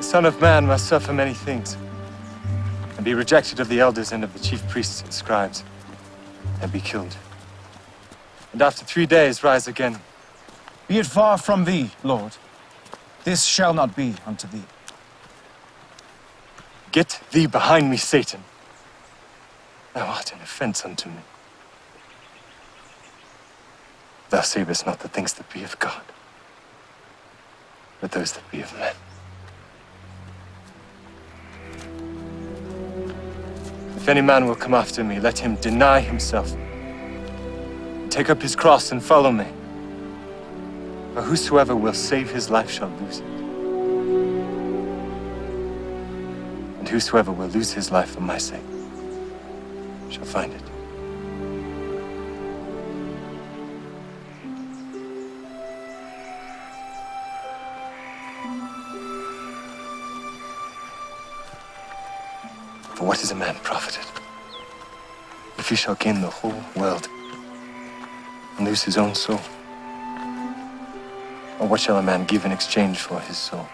Son of Man must suffer many things, and be rejected of the elders and of the chief priests and scribes, and be killed. And after 3 days rise again. Be it far from thee, Lord. This shall not be unto thee. Get thee behind me, Satan. Thou art an offense unto me. Thou savest not the things that be of God, but those that be of men. If any man will come after me, let him deny himself, and take up his cross and follow me. For whosoever will save his life shall lose it. And whosoever will lose his life for my sake shall find it. For what is a man profited if he shall gain the whole world and lose his own soul? Or what shall a man give in exchange for his soul?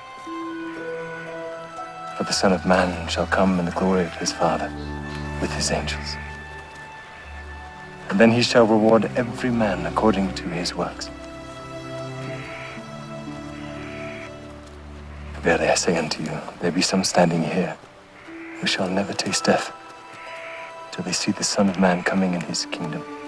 For the Son of Man shall come in the glory of his Father with his angels. And then he shall reward every man according to his works. Verily I say unto you, there be some standing here who shall never taste death till they see the Son of Man coming in his kingdom.